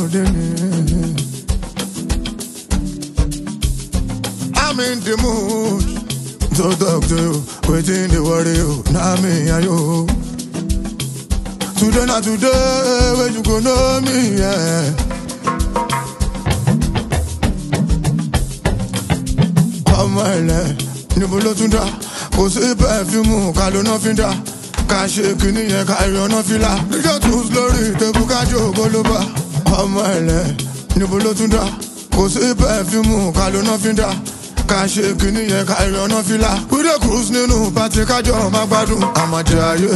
I'm in the mood to talk to you, waiting the worry you, now me and you. Today not today, when you go know me, yeah. Ọmọ ẹlẹ níbo ló tún dá kò sí pẹfíùmù ká ló ná fi dá ká ṣe kìíní yẹn ká ìrànà fìlà níjọ tún lórí ìtẹ̀kù ká jó ògbólóbá. Ọmọ ẹlẹ níbo ló tún dá kò sí pẹfíùmù ká ló ná fi dá ká ṣe kìíní yẹn ká ìrànà fìlà. We dey cruise nínú pàtí kájọ máa gbádùn. Àmàjẹ ayé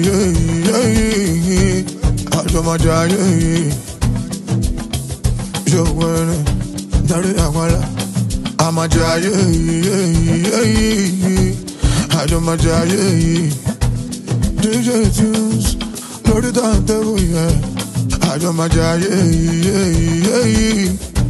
yìí àjọmọ̀jẹ ayé yìí ṣòwò ẹni darí àpárá. Àmàjẹ ayé yìí àjọmọ̀jẹ ayé yìí DJ Tunes lórí tàǹtẹ̀wò yẹn àjọmọ̀jẹ ayé yìí.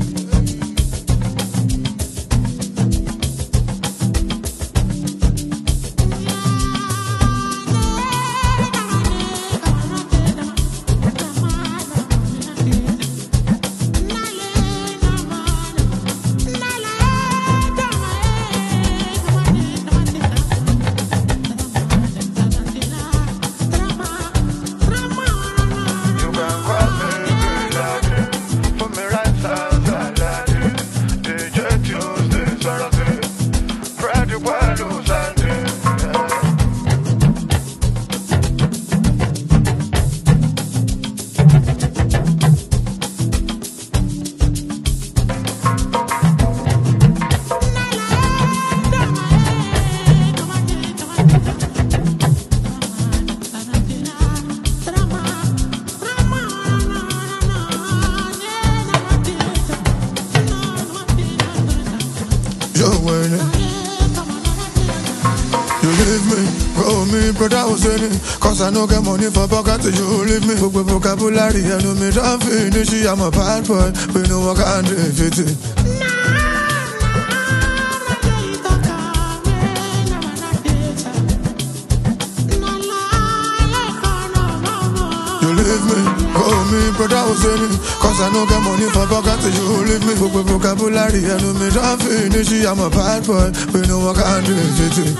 You leave me, call me, brother Hussein. Cause I no get money for pocket, you leave me. Book vocabulary, I know me don't finish. I'm a bad boy, we know what can't defeat it. You leave me, call me, brother Hussein. Cause I no get money for pocket, you leave me. Book vocabulary, I know me don't finish. I'm a bad boy, we know what can't defeat it.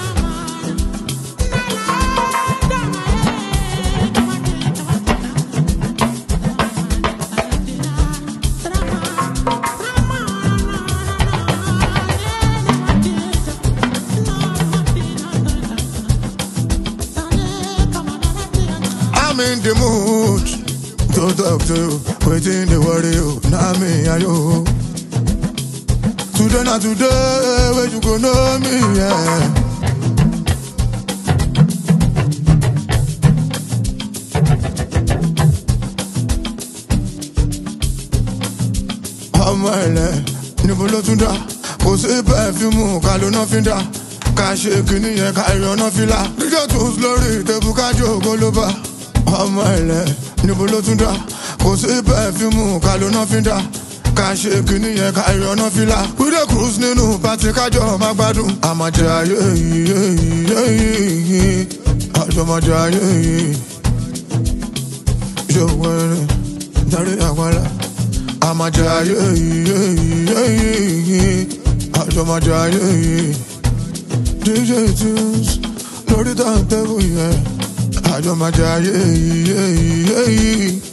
I'm in the mood to talk to you, waiting the worry you, now me and you. Today not today, when you go know me, yeah. Ọmọ ẹlẹ níbo ló tún dá kò sí pẹfíùmù ká ló ná fi dá ká ṣe kìíní yẹn ká ìrànà fìlà níjọ tún lórí ìtẹ̀kù ká jó ògbólóbá. Ọmọ ẹlẹ níbo ló tún dá kò sí pẹfíùmù ká ló ná fi dá ká ṣe kìíní yẹn ká ìrànà fìlà. We dey cruise nínú pàtí kájọ máa gbádùn. Àmàjẹ ayé yìí àjọmọ̀jẹ ayé yìí ṣòwò ẹni darí àpárá. Àmàjẹ ayé yìí àjọmọ̀jẹ ayé yìí DJ Tunes lórí tàǹtẹ̀wò yẹn àjọmọ̀jẹ ayé yìí.